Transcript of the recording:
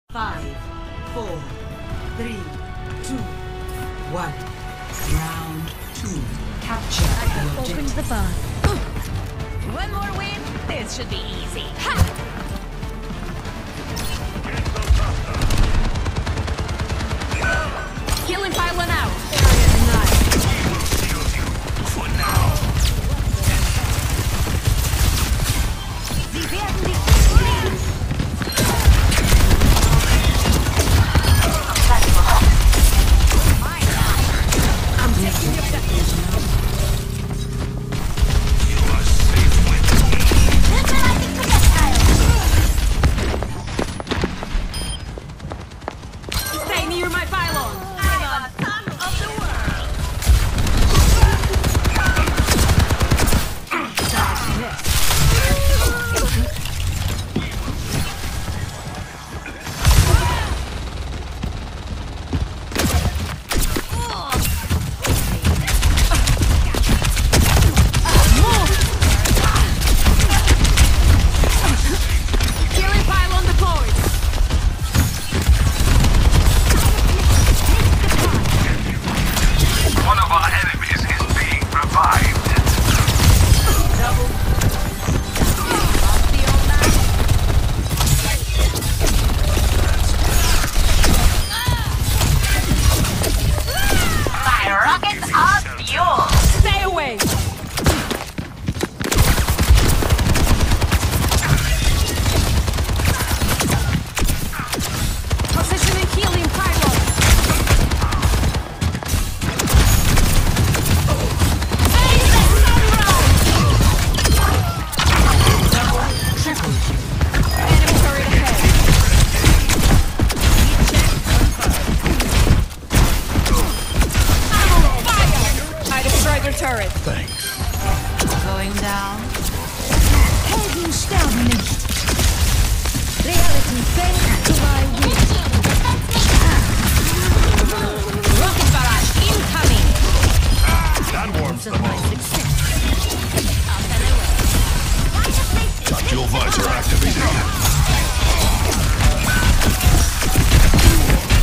5, 4, 3, 2, 1. Round 2. Capture the Open objective. the bar. One more win, this should be easy. Ha! Killing pylon out. Area For now. Sie werden dich fliehen. I'm taking the objective. You are safe with me. Stay near my pylon. I'm on top of the world. Killing pylon deployed. One of our enemies is being revived. The old man. My rockets are fuel. Stay away. Positioning healing pylon. Enemy turret ahead. I'm on fire! I destroyed their turret. Going down. Helden sterben nicht. Reality fällt zu my will. Rocket barrage incoming. That warms Of them my up. success. Tactical visor activated.